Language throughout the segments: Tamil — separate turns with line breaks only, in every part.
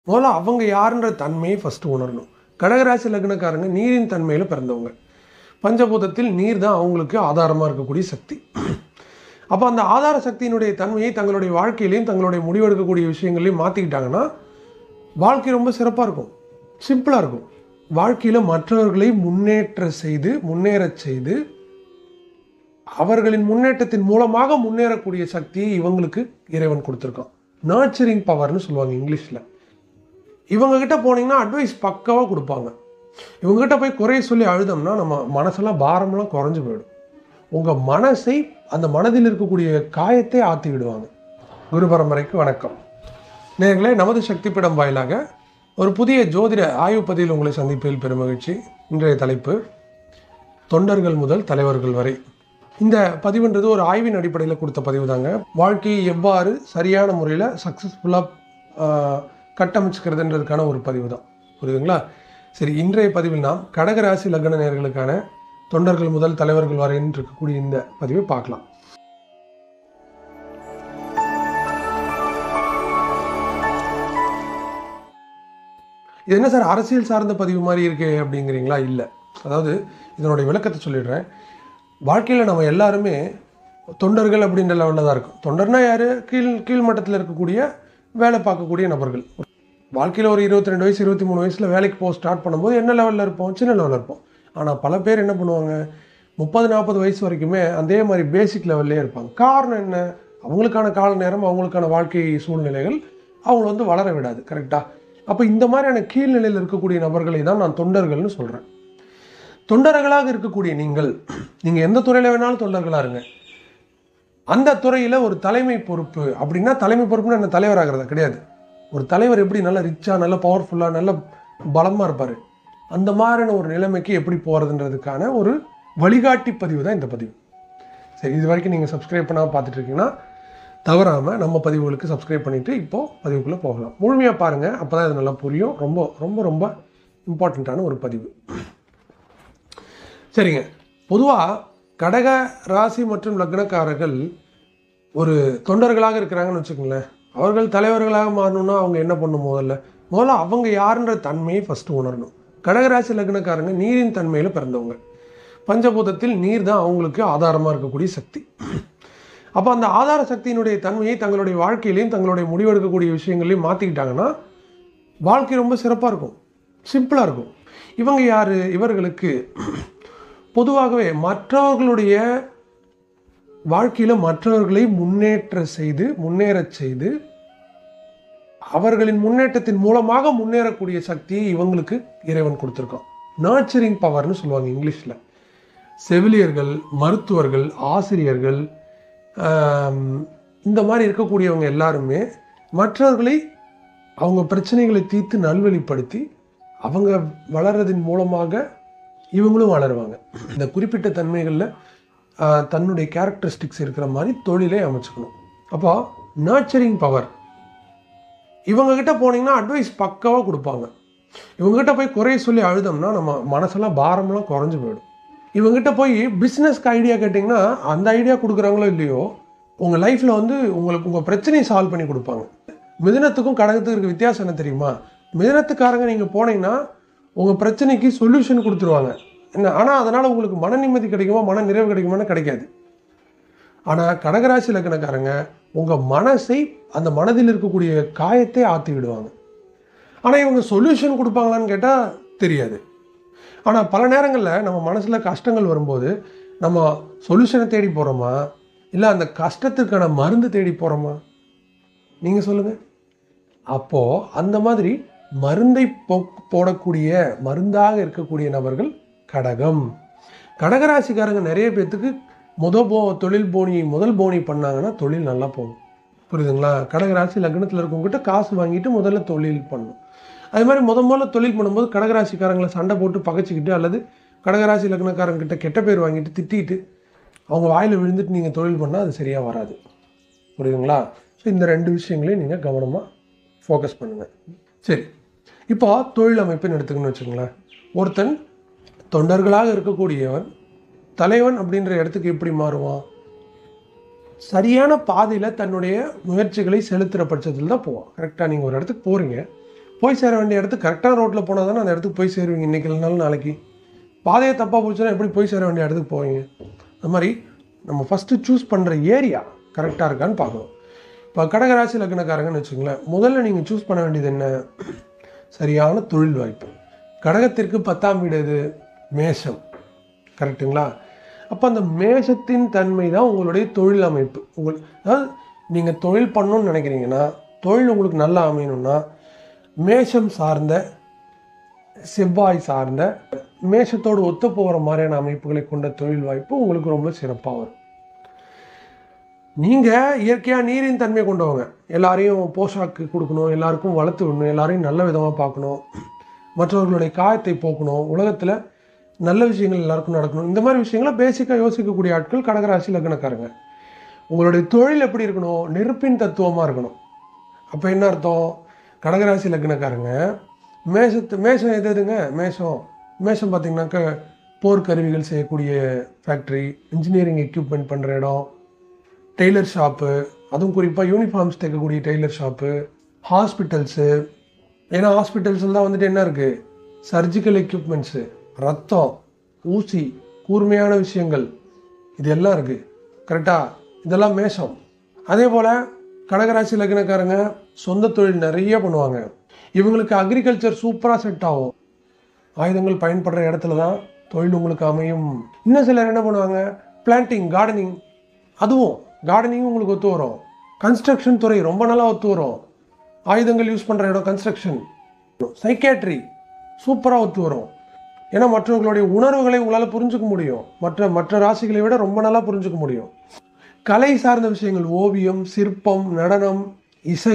முதல்ல அவங்க யாருன்ற தன்மையை ஃபஸ்ட்டு உணரணும். கடகராசி லக்னக்காரங்க நீரின் தன்மையில் பிறந்தவங்க. பஞ்சபூதத்தில் நீர் தான் அவங்களுக்கு ஆதாரமாக இருக்கக்கூடிய சக்தி. அப்போ அந்த ஆதார சக்தியினுடைய தன்மையை தங்களுடைய வாழ்க்கையிலையும் தங்களுடைய முடிவெடுக்கக்கூடிய விஷயங்களையும் மாற்றிக்கிட்டாங்கன்னா வாழ்க்கை ரொம்ப சிறப்பாக இருக்கும், சிம்பிளாக இருக்கும். வாழ்க்கையில் மற்றவர்களை முன்னேறச் செய்து அவர்களின் முன்னேற்றத்தின் மூலமாக முன்னேறக்கூடிய சக்தியை இவங்களுக்கு இறைவன் கொடுத்துருக்கான். நர்ச்சரிங் பவர்னு சொல்லுவாங்க இங்கிலீஷில். இவங்ககிட்ட போனீங்கன்னா அட்வைஸ் பக்காவாக கொடுப்பாங்க. இவங்ககிட்ட போய் குறைய சொல்லி அழுதோம்னா நம்ம மனசெல்லாம் பாரமெல்லாம் குறைஞ்சி போயிடும். உங்கள் மனசை, அந்த மனதில் இருக்கக்கூடிய காயத்தை ஆற்றி விடுவாங்க. குரு பரம்பரைக்கு வணக்கம் நேயர்களே. நமது சக்தி பீடம் வாயிலாக ஒரு புதிய ஜோதிட ஆய்வு பதிவில் உங்களை சந்திப்பதில் பெருமகிழ்ச்சி. இன்றைய தலைப்பு தொண்டர்கள் முதல் தலைவர்கள் வரை. இந்த பதிவுன்றது ஒரு ஆய்வின் அடிப்படையில் கொடுத்த பதிவு தாங்க. வாழ்க்கையை எவ்வாறு சரியான முறையில் சக்ஸஸ்ஃபுல்லாக கட்டமைச்சுக்கிறதுன்றதுக்கான ஒரு பதிவு தான். புரியுதுங்களா? சரி, இன்றைய பதிவில் நாம் கடகராசி லக்ன நேயர்களுக்கான தொண்டர்கள் முதல் தலைவர்கள் வரைன்னு இருக்கக்கூடிய இந்த பதிவை பார்க்கலாம். இது என்ன சார் அரசியல் சார்ந்த பதிவு மாதிரி இருக்கு அப்படிங்கிறீங்களா? இல்லை, அதாவது இதனுடைய விளக்கத்தை சொல்லிடுறேன். வாழ்க்கையில் நம்ம எல்லாருமே தொண்டர்கள் அப்படின்ற லெவலில் தான் இருக்கும். தொண்டர்னா யார்? கீழ் மட்டத்தில் இருக்கக்கூடிய வேலை பார்க்கக்கூடிய நபர்கள். வாழ்க்கையில் ஒரு 22 வயசு 23 வயசில் வேலைக்கு போக ஸ்டார்ட் பண்ணும்போது என்ன லெவலில் இருப்போம்? சின்ன லெவலில் இருப்போம். ஆனால் பல பேர் என்ன பண்ணுவாங்க, 30-40 வயசு வரைக்குமே அதே மாதிரி பேசிக் லெவல்லே இருப்பாங்க. காரணம் என்ன? அவங்களுக்கான கால நேரம், அவங்களுக்கான வாழ்க்கை சூழ்நிலைகள் அவங்கள வளர விடாது. கரெக்டாக? அப்போ இந்த மாதிரியான கீழ்நிலையில் இருக்கக்கூடிய நபர்களை தான் நான் தொண்டர்கள்னு சொல்கிறேன். தொண்டர்களாக இருக்கக்கூடிய நீங்கள் எந்த துறையில் வேணாலும் தொண்டர்களாக இருங்க. அந்த துறையில் ஒரு தலைமை பொறுப்பு அப்படின்னா, தலைமை பொறுப்புன்னு என்ன தலைவராகிறதா கிடையாது. ஒரு தலைவர் எப்படி நல்ல ரிச்சாக, நல்ல பவர்ஃபுல்லாக, நல்ல பலமாக இருப்பார், அந்த மாதிரியான ஒரு நிலைமைக்கு எப்படி போகிறதுன்றதுக்கான ஒரு வழிகாட்டி பதிவு தான் இந்த பதிவு. சரி, இது வரைக்கும் நீங்கள் சப்ஸ்கிரைப் பண்ணாமல் பார்த்துட்டு இருக்கீங்கன்னா தவறாமல் நம்ம பதிவுகளுக்கு சப்ஸ்கிரைப் பண்ணிவிட்டு இப்போது பதிவுக்குள்ளே போகலாம். முழுமையாக பாருங்கள், அப்போ தான் இது நல்லா புரியும். ரொம்ப ரொம்ப ரொம்ப இம்பார்ட்டண்ட்டான ஒரு பதிவு. சரிங்க, பொதுவாக கடக ராசி மற்றும் லக்னக்காரர்கள் ஒரு தொண்டர்களாக இருக்கிறாங்கன்னு வச்சுக்கோங்களேன். அவர்கள் தலைவர்களாக மாறணும்னா அவங்க என்ன பண்ணணும்? முதல்ல அவங்க யாருன்ற தன்மையை ஃபஸ்ட்டு உணரணும். கடகராசி லக்னக்காரங்க நீரின் தன்மையில் பிறந்தவங்க. பஞ்சபூதத்தில் நீர் தான் அவங்களுக்கு ஆதாரமாக இருக்கக்கூடிய சக்தி. அப்போ அந்த ஆதார சக்தியினுடைய தன்மையை தங்களுடைய வாழ்க்கையிலையும் தங்களுடைய முடிவெடுக்கக்கூடிய விஷயங்களையும் மாற்றிக்கிட்டாங்கன்னா வாழ்க்கை ரொம்ப சிறப்பாக இருக்கும், சிம்பிளாக இருக்கும். இவங்க யார்? இவர்களுக்கு பொதுவாகவே மற்றவர்களுடைய வாழ்க்கையில் மற்றவர்களை முன்னேறச் செய்து அவர்களின் முன்னேற்றத்தின் மூலமாக முன்னேறக்கூடிய சக்தியை இவங்களுக்கு இறைவன் கொடுத்துருக்கான். நர்ச்சரிங் பவர்னு சொல்லுவாங்க இங்கிலீஷில். செவிலியர்கள், மருத்துவர்கள், ஆசிரியர்கள், இந்த மாதிரி இருக்கக்கூடியவங்க எல்லாருமே மற்றவர்களை அவங்க பிரச்சனைகளை தீர்த்து நல்வழிப்படுத்தி அவங்க வளர்றதின் மூலமாக இவங்களும் வளருவாங்க. இந்த குறிப்பிட்ட தன்மைகளில் தன்னுடைய கேரக்டரிஸ்டிக்ஸ் இருக்கிற மாதிரி தொழிலை அமைச்சுக்கணும். அப்போ நர்ச்சரிங் பவர். இவங்ககிட்ட போனீங்கன்னா அட்வைஸ் பக்காவாக கொடுப்பாங்க. இவங்ககிட்ட போய் குறைய சொல்லி அழுதோம்னா நம்ம மனசெல்லாம் பாரமெல்லாம் குறைஞ்சி போயிடும். இவங்ககிட்ட போய் பிஸ்னஸ்க்கு ஐடியா கேட்டிங்கன்னா அந்த ஐடியா கொடுக்குறாங்களோ இல்லையோ, உங்கள் லைஃப்பில் உங்களுக்கு உங்கள் பிரச்சனையை சால்வ் பண்ணி கொடுப்பாங்க. மிதுனத்துக்கும் கடகத்துக்கும் இருக்க வித்தியாசம் என்ன தெரியுமா? மிதுனத்துக்காரங்க நீங்கள் போனீங்கன்னா உங்கள் பிரச்சனைக்கு சொல்யூஷன் கொடுத்துருவாங்க என்ன, ஆனால் அதனால் உங்களுக்கு மன நிம்மதி கிடைக்குமா, மன நிறைவு கிடைக்குமான்னு கிடைக்காது. ஆனால் கடகராசி லக்னக்காரங்க உங்கள் மனசை, அந்த மனதில் இருக்கக்கூடிய காயத்தை ஆற்றி விடுவாங்க. ஆனால் இவங்க சொல்யூஷன் கொடுப்பாங்களான்னு கேட்டால் தெரியாது. ஆனால் பல நேரங்களில் நம்ம மனசில் கஷ்டங்கள் வரும்போது நம்ம சொல்யூஷனை தேடி போகிறோமா, இல்லை அந்த கஷ்டத்துக்கான மருந்து தேடி போகிறோமா? நீங்கள் சொல்லுங்கள். அப்போது அந்த மாதிரி மருந்தை போடக்கூடிய, மருந்தாக இருக்கக்கூடிய நபர்கள் கடகம். கடகராசிக்காரங்க நிறைய பேர்த்துக்கு முதல் போனி பண்ணாங்கன்னா தொழில் நல்லா போகும். புரியுதுங்களா? கடகராசி லக்னத்தில் இருக்கவங்ககிட்ட காசு வாங்கிட்டு முதல்ல தொழில் பண்ணணும். அது மாதிரி முதல்ல தொழில் பண்ணும்போது கடகராசிக்காரங்களை சண்டை போட்டு பகைச்சிக்கிட்டு, அல்லது கடகராசி லக்னக்காரங்கிட்ட கெட்ட பேர் வாங்கிட்டு திட்டிட்டு அவங்க வாயில் விழுந்துட்டு நீங்கள் தொழில் பண்ணால் அது சரியாக வராது. புரியுதுங்களா? ஸோ இந்த 2 விஷயங்களையும் நீங்கள் கவனமாக ஃபோக்கஸ் பண்ணுங்கள். சரி, இப்போ தொழில் அமைப்புன்னு எடுத்துக்கணும்னு வச்சுக்கோங்களேன். ஒருத்தன் தொண்டர்களாக இருக்கக்கூடியவன் தலைவன் அப்படின்ற இடத்துக்கு எப்படி மாறுவான்? சரியான பாதையில் தன்னுடைய முயற்சிகளை செலுத்துகிற பட்சத்தில் தான் போவான். கரெக்டாக? நீங்கள் ஒரு இடத்துக்கு போகிறீங்க, போய் சேர வேண்டிய இடத்துக்கு கரெக்டான ரோட்டில் போனால் தானே அந்த இடத்துக்கு போய் சேருவீங்க. இன்றைக்கி இல்லைனாலும் நாளைக்கு. பாதையை தப்பாக போச்சுன்னா எப்படி போய் சேர வேண்டிய இடத்துக்கு போவீங்க? அது மாதிரி நம்ம ஃபஸ்ட்டு சூஸ் பண்ணுற ஏரியா கரெக்டாக இருக்கான்னு பார்க்கணும். இப்போ கடகராசி லக்னக்காரங்கன்னு வச்சுங்களேன், முதல்ல நீங்கள் சூஸ் பண்ண வேண்டியது என்ன? சரியான தொழில் வாய்ப்பு. கடகத்திற்கு 10ஆம் வீடு எது? மேஷம். கரெக்டுங்களா? அப்போ அந்த மேஷத்தின் தன்மை தான் உங்களுடைய தொழில் அமைப்பு. அதாவது நீங்கள் தொழில் பண்ணணும்னு நினைக்கிறீங்கன்னா, தொழில் உங்களுக்கு நல்லா அமையணும்னா, மேஷம் சார்ந்த, செவ்வாய் சார்ந்த, மேஷத்தோடு ஒத்து போகிற மாதிரியான அமைப்புகளை கொண்ட தொழில் வாய்ப்பு உங்களுக்கு ரொம்ப சிறப்பாக வரும். நீங்கள் இயற்கையாக நீரின் தன்மை கொண்டவங்க, எல்லாரையும் போஷாக்கு கொடுக்கணும், எல்லாருக்கும் வளர்த்து விடணும், எல்லாரையும் நல்ல விதமாக பார்க்கணும், மற்றவர்களுடைய காயத்தை போக்கணும், உலகத்தில் நல்ல விஷயங்கள் எல்லாருக்கும் நடக்கணும், இந்த மாதிரி விஷயங்களை பேசிக்காக யோசிக்கக்கூடிய ஆட்கள் கடகராசி லக்னக்காரங்க. உங்களுடைய தொழில் எப்படி இருக்கணும்? நெருப்பின் தத்துவமாக இருக்கணும். அப்போ என்ன அர்த்தம்? கடகராசி லக்னக்காரங்க மேஷம் எதுங்க? மேஷம் பார்த்திங்கனாக்கா போர்க்கருவிகள் செய்யக்கூடிய ஃபேக்ட்ரி, இன்ஜினியரிங் எக்யூப்மெண்ட் பண்ணுற இடம், டெய்லர் ஷாப்பு, அதுவும் குறிப்பாக யூனிஃபார்ம்ஸ் தைக்கக்கூடிய டெய்லர் ஷாப்பு, ஹாஸ்பிட்டல்ஸு. ஏன்னா ஹாஸ்பிட்டல்ஸில் தான் வந்துட்டு என்ன இருக்குது? சர்ஜிக்கல் எக்யூப்மெண்ட்ஸு, ரத்தம், ஊசி, கூர்மையான விஷயங்கள், இது எல்லாம் இருக்குது. கரெக்டாக? இதெல்லாம் மேஷம். அதே போல் கடகராசி லக்னக்காரங்க சொந்த தொழில் நிறைய பண்ணுவாங்க. இவங்களுக்கு அக்ரிகல்ச்சர் சூப்பராக செட் ஆகும். ஆயுதங்கள் பயன்படுற இடத்துல தான் தொழில் உங்களுக்கு அமையும். இன்னும் சிலர் என்ன பண்ணுவாங்க? Planting, gardening. அதுவும் கார்டனிங்கும் உங்களுக்கு ஒத்து வரும். கன்ஸ்ட்ரக்ஷன் துறை ரொம்ப நல்லா ஒத்து வரும். ஆயுதங்கள் யூஸ் பண்ணுற இடம் கன்ஸ்ட்ரக்ஷன். சைக்கேட்ரி சூப்பராக ஒத்து வரும். ஏன்னா மற்றவர்களுடைய உணர்வுகளை உங்களால் புரிஞ்சுக்க முடியும். மற்ற ராசிகளை விட ரொம்ப நல்லா புரிஞ்சுக்க முடியும். கலை சார்ந்த விஷயங்கள், ஓவியம், சிற்பம், நடனம், இசை,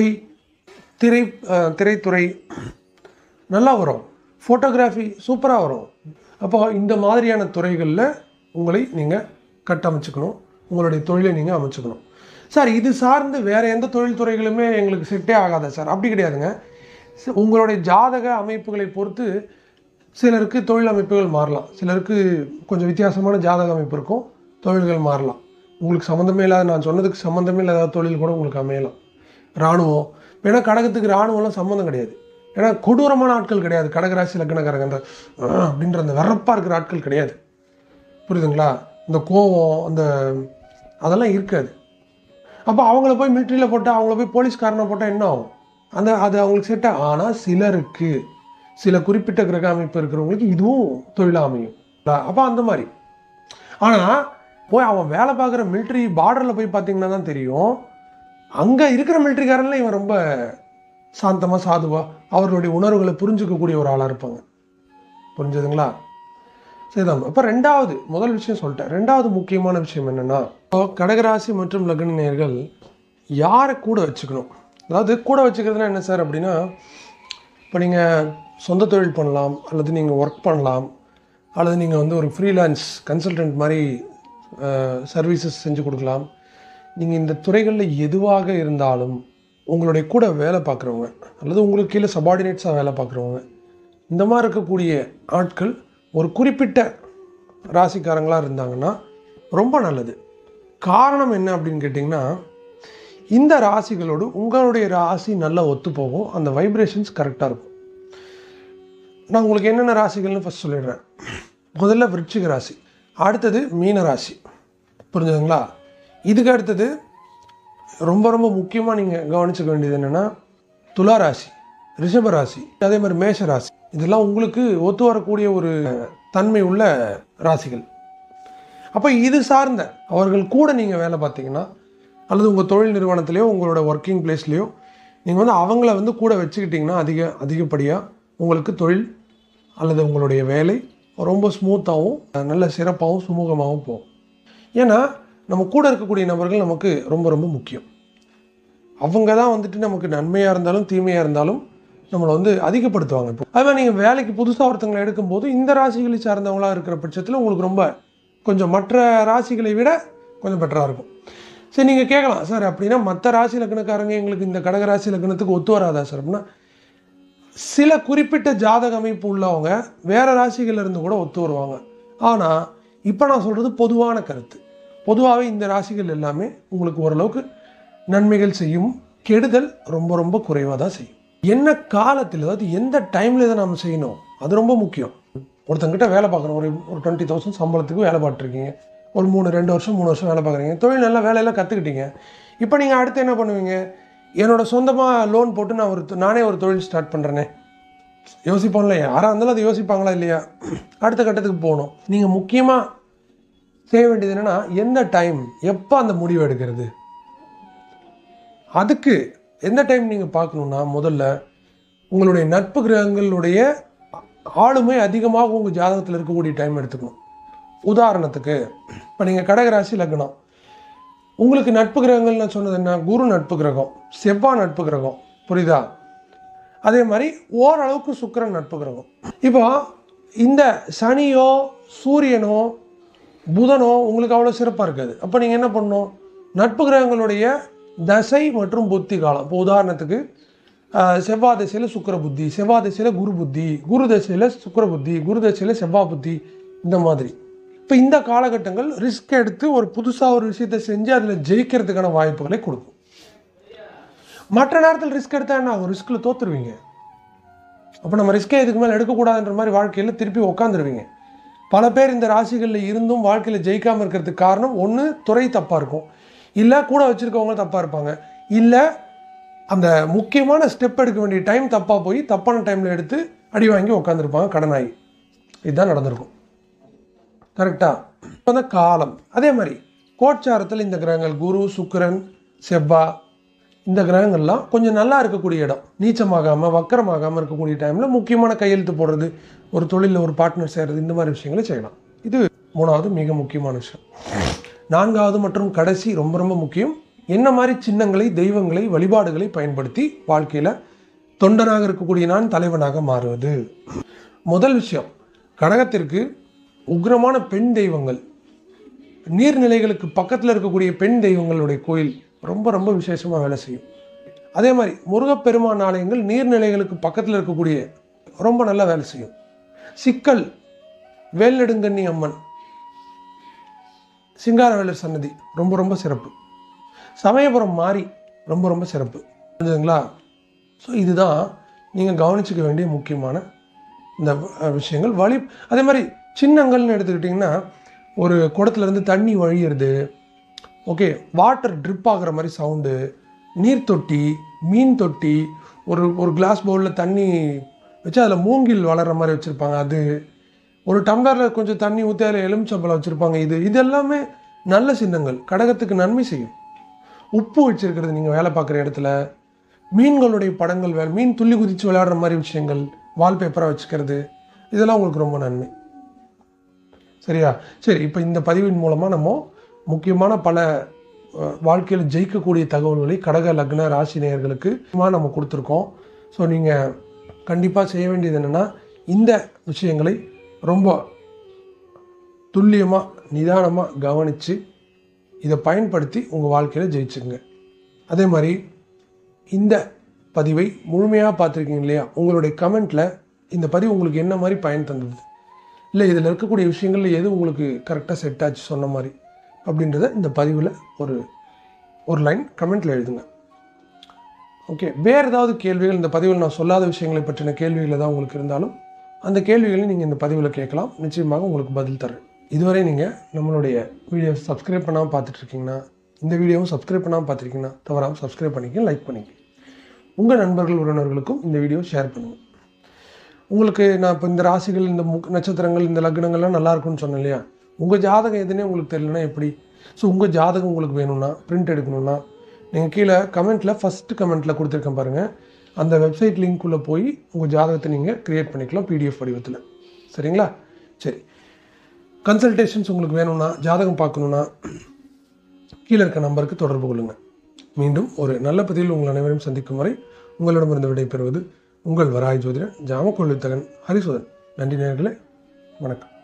திரைத்துறை நல்லா வரும். ஃபோட்டோகிராஃபி சூப்பராக வரும். அப்போ இந்த மாதிரியான துறைகளில் உங்களை நீங்கள் கட்டமைச்சுக்கணும், உங்களுடைய தொழிலை நீங்கள் அமைச்சுக்கணும். சார் இது சார்ந்து வேறு எந்த தொழில் துறைகளுமே எங்களுக்கு செட்டே ஆகாத சார், அப்படி கிடையாதுங்க. உங்களுடைய ஜாதக அமைப்புகளை பொறுத்து சிலருக்கு தொழில் அமைப்புகள் மாறலாம். சிலருக்கு கொஞ்சம் வித்தியாசமான ஜாதக அமைப்பு இருக்கும், தொழில்கள் மாறலாம். உங்களுக்கு சம்மந்தமே இல்லாத, நான் சொன்னதுக்கு சம்மந்தமே இல்லாத தொழில் கூட உங்களுக்கு அமையலாம். இராணுவம், ஏன்னா கடகத்துக்கு இராணுவம்லாம் சம்மந்தம் கிடையாது. ஏன்னா கொடூரமான ஆட்கள் கிடையாது கடகராசி லக்னக்காரங்க. அப்படின்ற அந்த வெறப்பாக இருக்கிற ஆட்கள் கிடையாது. புரியுதுங்களா? இந்த கோவம், அதெல்லாம் இருக்காது. அப்போ அவங்கள போய் மிலிட்ரியில் போட்டால், அவங்கள போய் போலீஸ்காரனை போட்டால் என்ன ஆகும்? அது அவங்களுக்கு செட் ஆகும். ஆனால் சிலருக்கு, சில குறிப்பிட்ட கிரக அமைப்பு இருக்கிறவங்களுக்கு இதுவும் தொழிலாக அமையும். அப்போ அந்த மாதிரி. ஆனால் போய் அவன் வேலை பார்க்குற மிலிட்ரி பார்டரில் போய் பார்த்தீங்கன்னா தான் தெரியும், அங்கே இருக்கிற மிலிட்ரிக்காரன்ல இவன் ரொம்ப சாந்தமாக, சாதுவாக, அவர்களுடைய உணர்வுகளை புரிஞ்சுக்கக்கூடிய ஒரு ஆளாக இருப்பாங்க. புரிஞ்சதுங்களா? சரிதான். அப்போ முதல் விஷயம் சொல்லிட்டேன். ரெண்டாவது முக்கியமான விஷயம் என்னென்னா, கடகராசி மற்றும் லக்ன நேயர்கள் யாரை கூட வச்சுக்கணும்? அதாவது கூட வச்சுக்கிறதுனா என்ன சார் அப்படின்னா, இப்போ நீங்கள் சொந்த தொழில் பண்ணலாம், அல்லது நீங்கள் ஒர்க் பண்ணலாம், அல்லது நீங்கள் ஒரு ஃப்ரீலான்ஸ் கன்சல்டன்ட் மாதிரி சர்வீசஸ் செஞ்சு கொடுக்கலாம். நீங்கள் இந்த துறைகளில் எதுவாக இருந்தாலும் உங்களுடைய கூட வேலை பார்க்குறவங்க, அல்லது உங்களுக்கு கீழே சபார்டினேட்ஸாக வேலை பார்க்குறவங்க, இந்த மாதிரி இருக்கக்கூடிய ஆட்கள் ஒரு குறிப்பிட்ட ராசிக்காரங்களாக இருந்தாங்கன்னா ரொம்ப நல்லது. காரணம் என்ன அப்படின்னு கேட்டிங்கன்னா, இந்த ராசிகளோடு உங்களுடைய ராசி நல்லா ஒத்து போகும். அந்த வைப்ரேஷன்ஸ் கரெக்டாக இருக்கும். நான் உங்களுக்கு என்னென்ன ராசிகள்னு ஃபஸ்ட் சொல்லிடுறேன். முதல்ல விருச்சிக ராசி, அடுத்தது மீன ராசி. புரிஞ்சுதுங்களா? இதுக்கு அடுத்தது ரொம்ப ரொம்ப முக்கியமாக நீங்கள் கவனிச்சுக்க வேண்டியது என்னென்னா, துலா ராசி, ரிஷப ராசி, அதே மாதிரி மேஷ ராசி. இதெல்லாம் உங்களுக்கு ஒத்து வரக்கூடிய ஒரு தன்மை உள்ள ராசிகள். அப்போ இது சார்ந்த அவர்கள் கூட நீங்கள் வேலை பார்த்தீங்கன்னா, அல்லது உங்கள் தொழில் நிறுவனத்திலையோ உங்களோட ஒர்க்கிங் பிளேஸ்லேயோ நீங்கள் அவங்கள கூட வச்சுக்கிட்டிங்கன்னா அதிகப்படியாக உங்களுக்கு தொழில் அல்லது உங்களுடைய வேலை ரொம்ப ஸ்மூத்தாகவும் நல்ல சிறப்பாகவும் சுமூகமாகவும் போகும். ஏன்னா நம்ம கூட இருக்கக்கூடிய நபர்கள் நமக்கு ரொம்ப ரொம்ப முக்கியம். அவங்க தான் நமக்கு நன்மையாக இருந்தாலும் தீமையாக இருந்தாலும் நம்மளை அதிகப்படுத்துவாங்க. இப்போ அதுமாதிரி நீங்கள் வேலைக்கு புதுசாக ஒருத்தங்களை எடுக்கும்போது இந்த ராசிகளை சார்ந்தவங்களாக இருக்கிற பட்சத்தில் உங்களுக்கு ரொம்ப கொஞ்சம் மற்ற ராசிகளை விட கொஞ்சம் பெட்டராக இருக்கும். சரி, நீங்கள் கேட்கலாம், சார் அப்படின்னா மற்ற ராசி லக்னக்காரங்க எங்களுக்கு இந்த கடகராசி லக்னத்துக்கு ஒத்து வராதா சார் அப்படின்னா, சில குறிப்பிட்ட ஜாதக அமைப்பு உள்ளவங்க வேறு ராசிகளிலிருந்து கூட ஒத்து வருவாங்க. ஆனால் இப்போ நான் சொல்கிறது பொதுவான கருத்து. பொதுவாகவே இந்த ராசிகள் எல்லாமே உங்களுக்கு ஓரளவுக்கு நன்மைகள் செய்யும், கெடுதல் ரொம்ப ரொம்ப குறைவாக தான் செய்யும். என்ன காலத்தில், அதாவது எந்த டைமில் இதை நம்ம செய்யணும், அது ரொம்ப முக்கியம். ஒருத்தங்கிட்ட வேலை பார்க்குறோம், ஒரு 20,000 சம்பளத்துக்கு வேலை பார்த்துருக்கீங்க, ஒரு 2 வருஷம் 3 வருஷம் வேலை பார்க்குறீங்க, தொழில் நல்லா வேலையெல்லாம் கற்றுக்கிட்டீங்க. இப்போ நீங்கள் அடுத்து என்ன பண்ணுவீங்க? என்னோடய சொந்தமாக லோன் போட்டு நானே ஒரு தொழில் ஸ்டார்ட் பண்ணுறேனே, யோசிப்போம்ல. யாராக இருந்தாலும் அது யோசிப்பாங்களா இல்லையா? அடுத்த கட்டத்துக்கு போகணும். நீங்கள் முக்கியமாக செய்ய வேண்டியது என்னென்னா, எந்த டைம், எப்போ அந்த முடிவு எடுக்கிறது. அதுக்கு எந்த டைம் நீங்கள் பார்க்கணுன்னா, முதல்ல உங்களுடைய நட்பு கிரகங்களுடைய ஆளுமை அதிகமாக உங்கள் ஜாதகத்தில் இருக்கக்கூடிய டைம் எடுத்துக்கணும். உதாரணத்துக்கு இப்போ நீங்கள் கடகராசி லக்னம், உங்களுக்கு நட்பு கிரகங்கள் நான் சொன்னது என்ன? குரு நட்பு கிரகம், செவ்வாய் நட்பு கிரகம், புரியுதா? அதே மாதிரி ஓரளவுக்கு சுக்கிரன் நட்பு கிரகம். இப்போ இந்த சனியோ சூரியனோ புதனோ உங்களுக்கு அவ்வளோ சிறப்பாக இருக்காது. அப்போ நீங்கள் என்ன பண்ணணும்? நட்பு கிரகங்களுடைய தசை மற்றும் புத்தி காலம். இப்போ உதாரணத்துக்கு செவ்வாய் திசையில் சுக்கிர புத்தி, செவ்வாய் திசையில் குரு புத்தி, குரு திசையில் சுக்கிர புத்தி, குரு திசையில் செவ்வாய் புத்தி, இந்த மாதிரி. இப்போ இந்த காலகட்டங்கள் ரிஸ்க் எடுத்து ஒரு புதுசாக ஒரு விஷயத்தை செஞ்சு அதில் ஜெயிக்கிறதுக்கான வாய்ப்புகளை கொடுக்கும். மற்ற நேரத்தில் ரிஸ்க் எடுத்தால் என்ன ஆகும்? ரிஸ்கில் தோற்றுருவீங்க. அப்போ நம்ம ரிஸ்க்கே இதுக்கு மேலே எடுக்கக்கூடாதுன்ற மாதிரி வாழ்க்கையில் திருப்பி உட்காந்துருவீங்க. பல பேர் இந்த ராசிகளில் இருந்தும் வாழ்க்கையில் ஜெயிக்காமல் இருக்கிறதுக்கு காரணம், ஒன்று துறை தப்பாக இருக்கும், இல்லை கூட வச்சுருக்கவங்க தப்பாக இருப்பாங்க, இல்லை அந்த முக்கியமான ஸ்டெப் எடுக்க வேண்டிய டைம் தப்பாக போய் தப்பான டைமில் எடுத்து அடி வாங்கி உட்காந்துருப்பாங்க, கடனாகி. இதுதான் நடந்திருக்கும். கரெக்டாக? இப்போ தான் காலம். அதே மாதிரி கோட்சாரத்தில் இந்த கிரகங்கள் குரு சுக்கிரன் செவ்வாய், இந்த கிரகங்கள்லாம் கொஞ்சம் நல்லா இருக்கக்கூடிய இடம், நீச்சமாகாமல் வக்கரமாகாமல் இருக்கக்கூடிய டைமில் முக்கியமான கையெழுத்து போடுறது, ஒரு தொழிலில் ஒரு பார்ட்னர் செய்கிறது, இந்த மாதிரி விஷயங்களை செய்யலாம். இது 3வது மிக முக்கியமான விஷயம். 4வது மற்றும் கடைசி ரொம்ப ரொம்ப முக்கியம். என்ன மாதிரி சின்னங்களை, தெய்வங்களை, வழிபாடுகளை பயன்படுத்தி வாழ்க்கையில் தொண்டனாக இருக்கக்கூடிய நான் தலைவனாக மாறுவது. முதல் விஷயம், கடகத்திற்கு உக்ரமான பெண் தெய்வங்கள், நீர்நிலைகளுக்கு பக்கத்தில் இருக்கக்கூடிய பெண் தெய்வங்களுடைய கோயில் ரொம்ப ரொம்ப விசேஷமாக வேலை செய்யும். அதே மாதிரி முருகப்பெருமான் ஆலயங்கள் நீர்நிலைகளுக்கு பக்கத்தில் இருக்கக்கூடிய ரொம்ப நல்லா வேலை செய்யும். சிக்கல் வேல்நெடுங்கண்ணி அம்மன், சிங்காரவேலர் சன்னதி ரொம்ப ரொம்ப சிறப்பு. சமயபுரம் மாறி ரொம்ப ரொம்ப சிறப்பு. புரிஞ்சுதுங்களா? ஸோ இதுதான் நீங்கள் கவனிச்சுக்க வேண்டிய முக்கியமான இந்த விஷயங்கள். அதே மாதிரி சின்னங்கள்னு எடுத்துக்கிட்டிங்கன்னா, ஒரு குடத்துலேருந்து தண்ணி வழியிறது, ஓகே, வாட்டர் ட்ரிப் ஆகிற மாதிரி சவுண்டு, நீர் தொட்டி, மீன் தொட்டி, ஒரு கிளாஸ் பவுலில் தண்ணி வச்சு அதில் மூங்கில் வளர்கிற மாதிரி வச்சுருப்பாங்க, அது ஒரு டம்ளரில் கொஞ்சம் தண்ணி ஊற்றி அதில் எலுமிச்சம்பழம் வச்சுருப்பாங்க, இது எல்லாமே நல்ல சின்னங்கள், கடகத்துக்கு நன்மை செய்யும். உப்பு வச்சுருக்கிறது நீங்கள் வேலை பார்க்குற இடத்துல, மீன்களுடைய படங்கள் மீன் துள்ளி குதித்து விளையாடுற மாதிரி விஷயங்கள் வால்பேப்பராக வச்சுக்கிறது, இதெல்லாம் உங்களுக்கு ரொம்ப நன்மை. சரியா? சரி, இப்போ இந்த பதிவின் மூலமாக நம்ம முக்கியமான பல வாழ்க்கையில் ஜெயிக்கக்கூடிய தகவல்களை கடக லக்ன ராசி நேயர்களுக்கு நம்ம கொடுத்துருக்கோம். ஸோ நீங்கள் கண்டிப்பாக செய்ய வேண்டியது என்னென்னா, இந்த விஷயங்களை ரொம்ப துல்லியமாக நிதானமாக கவனித்து இதை பயன்படுத்தி உங்கள் வாழ்க்கையில் ஜெயிச்சுங்க. அதே மாதிரி இந்த பதிவை முழுமையாக பார்த்துருக்கீங்க இல்லையா? உங்களுடைய கமெண்ட்டில் இந்த பதிவு உங்களுக்கு என்ன மாதிரி பயன் தந்தது, இல்லை இதில் இருக்கக்கூடிய விஷயங்களில் எது உங்களுக்கு கரெக்டாக செட் ஆச்சு சொன்ன மாதிரி அப்படின்றத இந்த பதிவில் ஒரு லைன் கமெண்ட்டில் எழுதுங்க. ஓகே, வேறு ஏதாவது கேள்விகள், இந்த பதிவில் நான் சொல்லாத விஷயங்களை பற்றின கேள்விகள் ஏதாவது உங்களுக்கு இருந்தாலும் அந்த கேள்விகளை நீங்கள் இந்த பதிவில் கேட்கலாம். நிச்சயமாக உங்களுக்கு பதில் தரேன். இதுவரை நீங்கள் நம்மளுடைய வீடியோ சப்ஸ்கிரைப் பண்ணாமல் பார்த்துட்ருக்கீங்கன்னா, இந்த வீடியோவும் சப்ஸ்கிரைப் பண்ணாமல் பார்த்துருக்கீங்கன்னா தவறாமல் சப்ஸ்கிரைப் பண்ணிக்க, லைக் பண்ணிக்க. உங்கள் நண்பர்கள் உறவினர்களுக்கும் இந்த வீடியோ ஷேர் பண்ணுங்கள். உங்களுக்கு நான் இப்போ இந்த ராசிகள், இந்த நட்சத்திரங்கள், இந்த லக்னங்கள்லாம் நல்லா இருக்கும்னு சொன்னேன் இல்லையா? உங்கள் ஜாதகம் எதுனே உங்களுக்கு தெரியலனா எப்படி? ஸோ உங்கள் ஜாதகம் உங்களுக்கு வேணும்னா, பிரிண்ட் எடுக்கணும்னா, நீங்கள் கீழே கமெண்ட்டில் ஃபஸ்ட்டு கமெண்ட்டில் கொடுத்துருக்கேன் பாருங்கள், அந்த வெப்சைட் லிங்க்குள்ளே போய் உங்கள் ஜாதகத்தை நீங்கள் க்ரியேட் பண்ணிக்கலாம் PDF வடிவத்தில். சரிங்களா? சரி, கன்சல்டேஷன்ஸ் உங்களுக்கு வேணும்னா, ஜாதகம் பார்க்கணுன்னா கீழே இருக்க நம்பருக்கு தொடர்பு கொள்ளுங்கள். மீண்டும் ஒரு நல்ல பதிவில் உங்கள் அனைவரையும் சந்திக்கும் வரை உங்களிடமிருந்து விடைபெறுவது உங்கள் வராய் ஜோதிடர் ஜாமக்கோள் வித்தகன் ஹரிசுதன். நன்றி நேயர்களே, வணக்கம்.